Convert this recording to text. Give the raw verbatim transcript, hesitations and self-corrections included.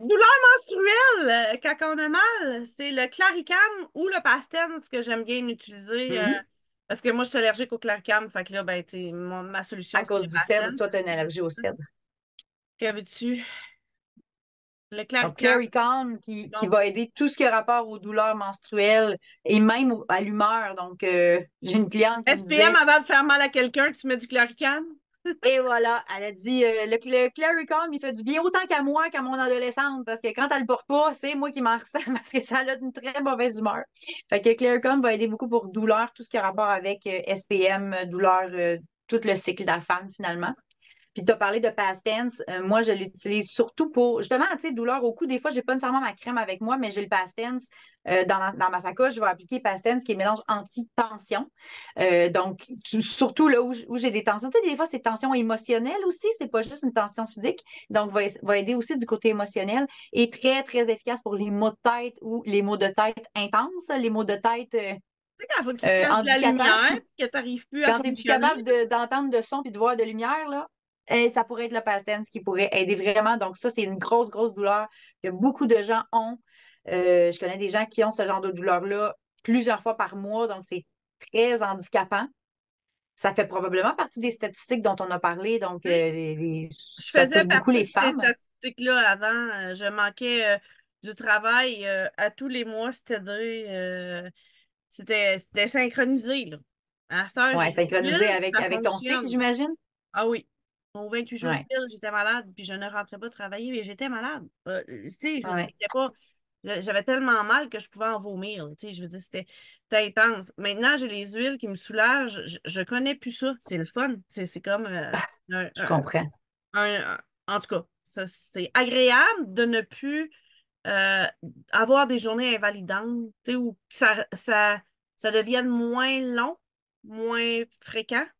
douleur menstruelle, euh, quand on a mal, c'est le Claricam ou le Pastens que j'aime bien utiliser. euh, Mhm. parce que moi, je suis allergique au Claricam. Fait que là, ben, tu sais, mon- ma À solution, c'est cause le du cèdre, Pastens. toi, tu as une allergie au cèdre. Que veux-tu? Le Donc, Claricam. Claritin qui, qui Donc, va aider tout ce qui a rapport aux douleurs menstruelles et même au- à l'humeur. Donc, euh, j'ai une cliente qui me S P M disait, avant de faire mal à quelqu'un, tu mets du Claricam? et voilà, elle a dit, euh, le, le Claricum, il fait du bien autant qu'à moi, qu'à mon adolescente, parce que quand elle le porte pas, c'est moi qui m'en ressens parce que ça a une très mauvaise humeur. Fait que Claricum va aider beaucoup pour douleur, tout ce qui a rapport avec euh, S P M, euh, douleur, euh, tout le cycle de la femme, finalement. Puis tu as parlé de Past Tense. Euh, moi, je l'utilise surtout pour, justement, tu sais, douleur au cou. Des fois, j'ai pas nécessairement ma crème avec moi, mais j'ai le Past Tense euh, dans, ma, dans ma sacoche. Je vais appliquer Past Tense, qui est mélange anti-tension. Euh, donc, tu- surtout là où, j- où j'ai des tensions. Tu sais, des fois, c'est tension émotionnelle aussi. C'est pas juste une tension physique. Donc, va, va aider aussi du côté émotionnel et très, très efficace pour les maux de tête ou les maux de tête intenses, les maux de tête euh, Tu sais, quand il faut que tu te euh, caches de la handicapants. lumière et que tu n'arrives plus à Quand tu n'es plus fonctionner. capable de- d'entendre de son puis de voir de lumière, là, eh, ça pourrait être le pastens qui pourrait aider vraiment. Donc, ça, c'est une grosse, grosse douleur que beaucoup de gens ont. Euh, je connais des gens qui ont ce genre de douleur-là plusieurs fois par mois, donc c'est très handicapant. Ça fait probablement partie des statistiques dont on a parlé, donc Tu sais, euh, les- les- je ça faisais touche beaucoup partie les de ces femmes. statistiques-là avant. Euh, je manquais euh, du travail euh, à tous les mois, c'est-à-dire euh, c'était c'était synchronisé, là. À cette heure, Ouais, j'ai les synchronisé piles, avec, ça avec ton cycle, fonctionne. j'imagine. Ah oui. Mon vingt-huit jours Ouais, pile, j'étais malade, puis je ne rentrais pas travailler, mais j'étais malade. Euh, tu sais, je veux dire, ouais. c'était pas. J'avais tellement mal que je pouvais en vomir. Tu sais, je veux dire, c'était c'était intense. Maintenant, j'ai les huiles qui me soulagent. Je, je connais plus ça. C'est le fun. C'est c'est comme euh, un, Je un- comprends. un- un- en tout cas, ça, c'est agréable de ne plus euh, avoir des journées invalidantes, tu sais, ou que ça, ça, ça devienne moins long, moins fréquent.